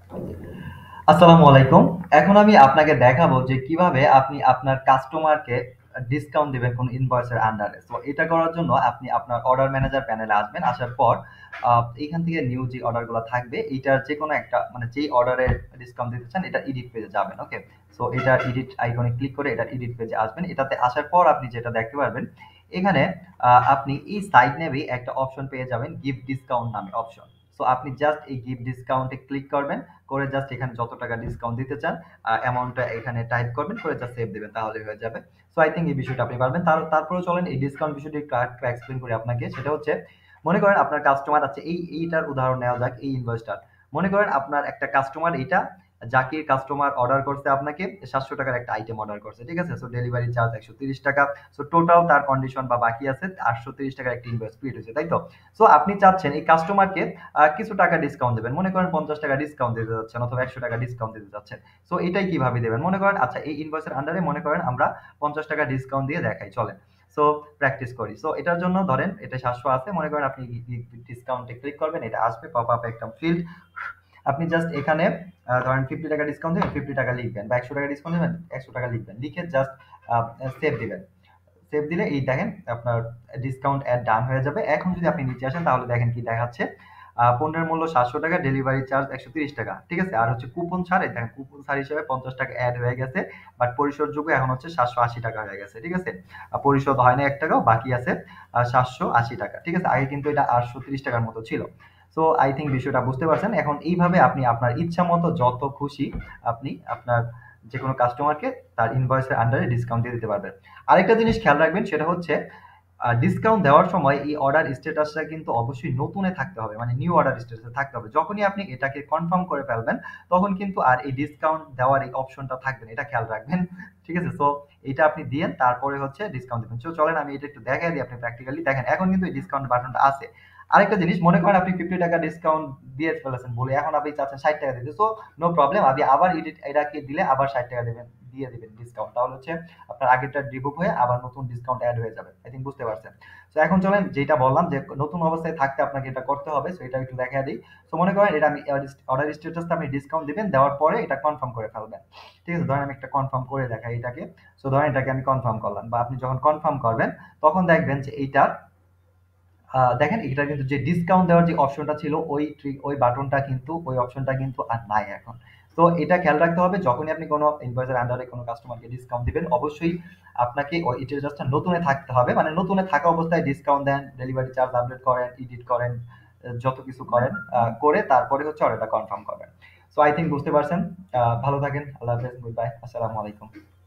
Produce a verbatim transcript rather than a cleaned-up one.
আসসালামু আলাইকুম। এখন আমি আপনাকে দেখাবো যে কিভাবে আপনি আপনার কাস্টমারকে ডিসকাউন্ট দিবেন কোন ইনভয়েসের আন্ডারে। সো এটা করার জন্য আপনি আপনার অর্ডার ম্যানেজার প্যানেলে আসবেন। আসার পর আ এইখান থেকে নিউ যে অর্ডারগুলো থাকবে এইটার যেকোনো একটা মানে যেই অর্ডারে ডিসকাউন্ট দিতে চান এটা এডিট পেজে যাবেন। ওকে? সো এটার এডিট আইকনে ক্লিক করে এটার এডিট পেজে আসবেন। এটাতে আসার পর আপনি যেটা দেখতে পারবেন এখানে আ আপনি এই সাইড নেভি একটা অপশন পেয়ে যাবেন গিভ ডিসকাউন্ট নামে অপশন। সো আপনি জাস্ট এই গিভ ডিসকাউন্ট এ ক্লিক করবেন। করে জাস্ট এখানে যত টাকা ডিসকাউন্ট দিতে চান অ্যামাউন্টটা এখানে টাইপ করবেন করে জাস্ট সেভ দিবেন তাহলে হয়ে যাবে। সো আই থিঙ্ক এই বিষয়টা আপনি পারবেন। তার তারপরে চলেন এই ডিসকাউন্ট বিষয়টি একটু আরেকটু এক্সপ্লেন করি আপনাকে। সেটা হচ্ছে মনে করেন আপনার কাস্টমার আছে এই এইটার উদাহরণ নেওয়া যাক এই ইনভয়েসটার। মনে করেন আপনার একটা কাস্টমার এটা জাকির কাস্টমার অর্ডার করছে আপনাকে সাতশো টাকার একটা আইটেম অর্ডার করছে। ঠিক আছে? সো ডেলিভারি চার্জ একশো ত্রিশ টাকা। সো টোটাল তার কন্ডিশন বা বাকি আছে আটশো ত্রিশ টাকার একটা ইনভয়েস ক্রিয়েট হয়েছে। তাই তো? সো আপনি চাচ্ছেন এই কাস্টমারকে আ কিছু টাকা ডিসকাউন্ট দিবেন। মনে করেন পঞ্চাশ টাকা ডিসকাউন্ট দিতে যাচ্ছেন অথবা একশো টাকা ডিসকাউন্ট দিতে যাচ্ছেন। সো এটাই কিভাবে দিবেন? মনে করেন আচ্ছা এই ইনভয়েসের আন্ডারে মনে করেন আমরা পঞ্চাশ টাকা ডিসকাউন্ট দিয়ে দেখাই চলেন। সো প্র্যাকটিস করি। সো এটার জন্য ধরেন এটা সাতশো আছে। মনে করেন আপনি ডিসকাউন্টে ক্লিক করবেন। এটা আসবে পপ আপ একটা ফিল্ড। আপনি জাস্ট এখানে আ ধরেন পঞ্চাশ টাকা ডিসকাউন্ট দিবেন, পঞ্চাশ টাকা লিখবেন বা একশো টাকা ডিসকাউন্ট দিবেন, একশো টাকা লিখবেন। লিখে জাস্ট আ সেভ দিবেন। সেভ দিলে এই দেখেন আপনার ডিসকাউন্ট এড ডান হয়ে যাবে। এখন যদি আপনি নিচে আসেন তাহলে দেখেন কি দেখাচ্ছে। আ পণ্যের মূল্য সাতশো টাকা, ডেলিভারি চার্জ একশো ত্রিশ টাকা। ঠিক আছে? আর হচ্ছে কুপন ছাড় এই দেখেন কুপন ছাড় হিসেবে পঞ্চাশ টাকা এড হয়ে গেছে। বাট পরিশোধযোগ্য এখন হচ্ছে সাতশো আশি টাকা হয়ে গেছে। ঠিক আছে? আ পরিশোধ হয় না এক টাকাও বাকি আছে আ সাতশো আশি টাকা। ঠিক আছে? আগে কিন্তু এটা আটশো ত্রিশ টাকার মতো ছিল। সো আই থিংক বিষয়টা বুঝতে পারছেন। এখন এইভাবে আপনি আপনার ইচ্ছামতো যত খুশি আপনি আপনার যেকোনো কাস্টমারকে তার ইনভয়েসের আন্ডারে ডিসকাউন্ট দিয়ে দিতে পারবেন। আরেকটা জিনিস খেয়াল রাখবেন সেটা হচ্ছে আ ডিসকাউন্ট দেওয়ার সময় এই অর্ডার স্ট্যাটাসটা কিন্তু অবশ্যই নতুনে থাকতে হবে। মানে নিউ অর্ডার স্ট্যাটাসে থাকতে হবে। যখনই আপনি এটাকে কনফার্ম করে ফেলবেন, তখন কিন্তু আর এই ডিসকাউন্ট দেওয়ার এই অপশনটা থাকবে না। এটা খেয়াল রাখবেন। ঠিক আছে? সো এইটা আপনি দিয়েন তারপরে হচ্ছে ডিসকাউন্ট দিবেন। সো চলেন আমি এটা একটু দেখায় দিই আপনি প্র্যাকটিক্যালি দেখেন এখন কিন্তু এই ডিসকাউন্ট বাটনটা আছে। আরেকটা জিনিস মনে করেন আপনি পঞ্চাশ টাকা ডিসকাউন্ট দিয়ে ফেলেছেন ভুলে এখন আপনি চাচ্ছেন ষাট টাকা দিতে। সো নো প্রবলেম আপনি আবার এডিট এটাকে দিলে আবার ষাট টাকা দিবেন দিয়ে দিবেন ডিসকাউন্ট। তাহলে হচ্ছে আপনার আগেরটা রিমুভ হয়ে আবার নতুন ডিসকাউন্ট এড হয়ে যাবে। আই থিংক বুঝতে পারছেন। সো এখন চলেন যেটা বললাম যে নতুন অবস্থায় থাকতে আপনাকে এটা করতে হবে। সো এটা একটু দেখায় দিই। সো মনে করেন এটা আমি অর্ডার স্ট্যাটাসটা আপনি ডিসকাউন্ট দিবেন দেওয়ার পরে এটা কনফার্ম করে ফেলবেন। ঠিক আছে? ধরেন আমি একটা কনফার্ম করে দেখাই এটাকে। সো ধরেন এটাকে আমি কনফার্ম করলাম বা আপনি যখন কনফার্ম করবেন তখন দেখবেন যে এইটা আ দেখেন এটা কিন্তু যে ডিসকাউন্ট দেওয়ার যে অপশনটা ছিল ওই ট্রিক ওই বাটনটা কিন্তু ওই অপশনটা কিন্তু আর নাই এখন। তো এটা খেয়াল রাখতে হবে যখনই আপনি কোন ইনভয়েসের আন্ডারে কোন কাস্টমারকে ডিসকাউন্ট দিবেন অবশ্যই আপনাকে ওই স্ট্যাটাসটা নতুনে থাকতে হবে। মানে নতুনে থাকা অবস্থায় ডিসকাউন্ট দেন, ডেলিভারি চার্জ আপডেট করেন, এডিট করেন, আ যত কিছু করেন আ করে তারপরে হচ্ছে অর্ডারটা কনফার্ম করবেন। সো আই থিংক বুঝতে পারছেন। আ ভালো থাকেন। আল্লাহ হাফেজ। Goodbye. আসসালামু আলাইকুম।